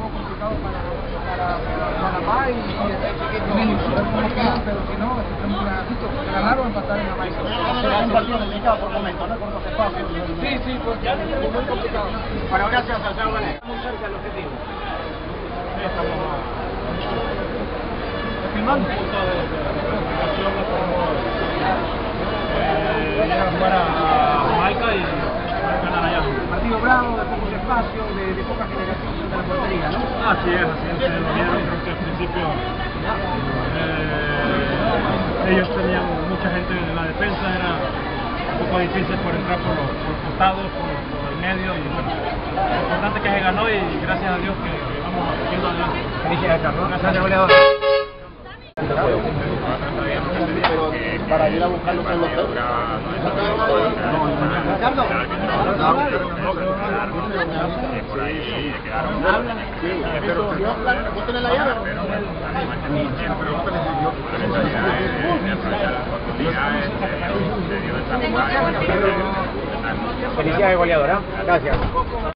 poco complicado para Panamá y México, como quieran, pero si no, ganar o empatar en la maíz. Será un partido delicado por momentos, ¿no? Con los espacios. Sí, porque es muy complicado. Bueno, gracias, Santiago Valle. Muy cerca del objetivo. Sí, estamos filmando un punto de clasificación, no podemos ir a jugar a Jamaica y ganar allá. Partido bravo, de pocos espacios, de poca generación de la portería, ¿no? Así es, ustedes lo vieron, creo que al principio ellos tenían mucha gente en la defensa, era un poco difícil por entrar por los costados, por el medio, y bueno, lo importante es que se ganó y gracias a Dios que vamos yendo adelante. Felicidades, Carlos. Gracias, goleador. Para ir a buscarlo con los dedos. Ricardo. Por ahí quedaron. Sí, pero ¿vos tenés la llave? Felicidades, goleador. Gracias.